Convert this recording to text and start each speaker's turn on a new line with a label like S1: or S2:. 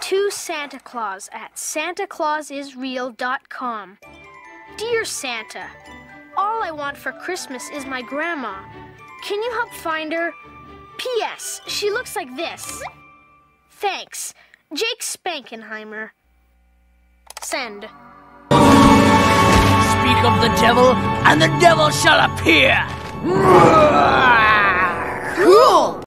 S1: to Santa Claus at santaclausisreal.com. Dear Santa, all I want for Christmas is my grandma. Can you help find her? P.S. She looks like this. Thanks. Jake Spankenheimer. Send.
S2: Speak of the devil, and the devil shall appear!
S3: Cool!